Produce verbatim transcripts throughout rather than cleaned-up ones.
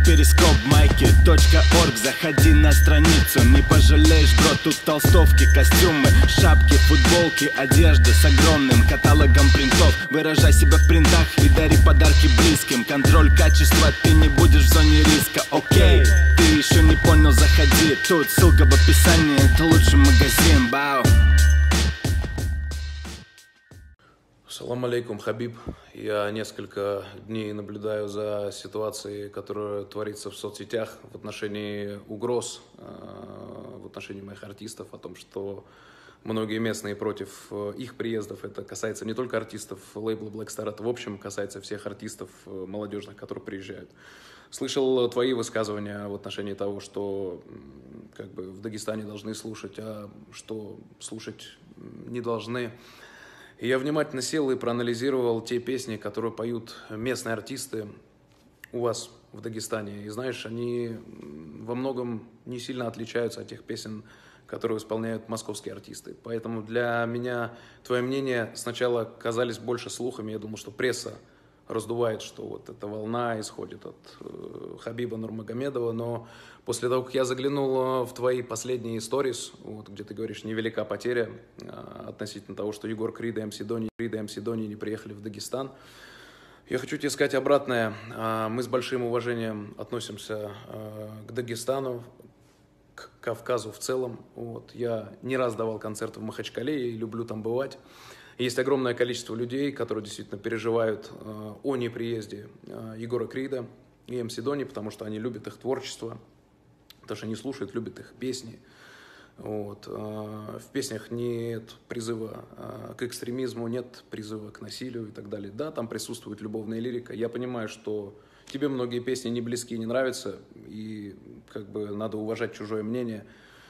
перископ майки точка орг. Заходи на страницу, не пожалеешь, бро. Тут толстовки, костюмы, шапки, футболки, одежда с огромным каталогом принтов. Выражай себя в принтах и дари подарки близким. Контроль качества, ты не будешь в зоне риска. Окей, ты еще не понял, заходи. Тут ссылка в описании, это лучший магазин. Бау. Салам алейкум, Хабиб. Я несколько дней наблюдаю за ситуацией, которая творится в соцсетях в отношении угроз, в отношении моих артистов, о том, что многие местные против их приездов. Это касается не только артистов лейбла Black Star, это в общем касается всех артистов молодежных, которые приезжают. Слышал твои высказывания в отношении того, что как бы в Дагестане должны слушать, а что слушать не должны. И я внимательно сел и проанализировал те песни, которые поют местные артисты у вас в Дагестане. И знаешь, они во многом не сильно отличаются от тех песен, которые исполняют московские артисты. Поэтому для меня твое мнение сначала казались больше слухами. Я думал, что пресса раздувает, что вот эта волна исходит от э, Хабиба Нурмагомедова, но после того, как я заглянул в твои последние сторис, вот, где ты говоришь, невелика потеря э, относительно того, что Егор Крид и МС Дони, Крид и МС Дони не приехали в Дагестан, я хочу тебе сказать обратное. Э, мы с большим уважением относимся э, к Дагестану, к Кавказу в целом. Вот. Я не раз давал концерты в Махачкале и люблю там бывать. Есть огромное количество людей, которые действительно переживают э, о неприезде э, Егора Крида и МС Дони, потому что они любят их творчество, потому что они слушают, любят их песни. Вот. Э, в песнях нет призыва э, к экстремизму, нет призыва к насилию и так далее. Да, там присутствует любовная лирика. Я понимаю, что тебе многие песни не близки, не нравятся, и как бы надо уважать чужое мнение.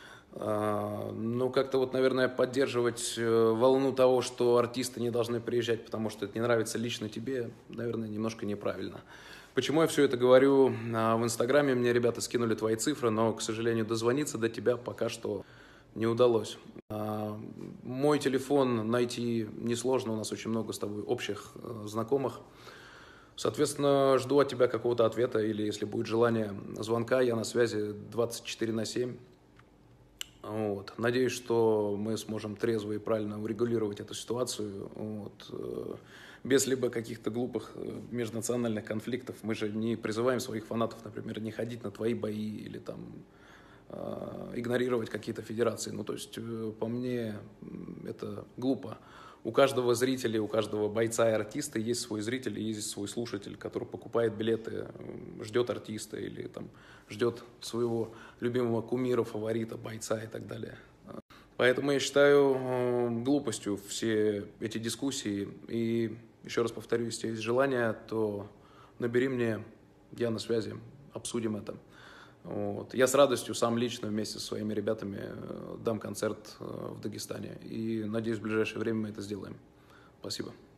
Ну, как-то вот, наверное, поддерживать волну того, что артисты не должны приезжать, потому что это не нравится лично тебе, наверное, немножко неправильно. Почему я все это говорю? В Инстаграме мне ребята скинули твои цифры, но, к сожалению, дозвониться до тебя пока что не удалось. Мой телефон найти несложно, у нас очень много с тобой общих знакомых. Соответственно, жду от тебя какого-то ответа, или, если будет желание, звонка. Я на связи двадцать четыре на семь. Вот. Надеюсь, что мы сможем трезво и правильно урегулировать эту ситуацию, вот, без либо каких-то глупых межнациональных конфликтов. Мы же не призываем своих фанатов, например, не ходить на твои бои или там э, игнорировать какие-то федерации. Ну, то есть, по мне, это глупо. У каждого зрителя, у каждого бойца и артиста есть свой зритель, есть свой слушатель, который покупает билеты, ждет артиста или там ждет своего любимого кумира, фаворита, бойца и так далее. Поэтому я считаю глупостью все эти дискуссии. И еще раз повторю, если есть желание, то набери мне, я на связи, обсудим это. Вот. Я с радостью сам лично вместе со своими ребятами дам концерт в Дагестане. И надеюсь, в ближайшее время мы это сделаем. Спасибо.